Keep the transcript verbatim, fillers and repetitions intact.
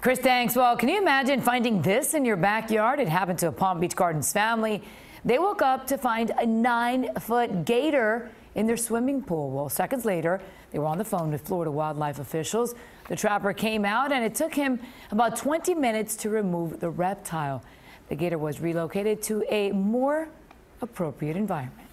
Chris, thanks. Well, can you imagine finding this in your backyard? It happened to a Palm Beach Gardens family. They woke up to find a nine-foot gator in their swimming pool. Well, seconds later, they were on the phone with Florida wildlife officials. The trapper came out, and it took him about twenty minutes to remove the reptile. The gator was relocated to a more appropriate environment.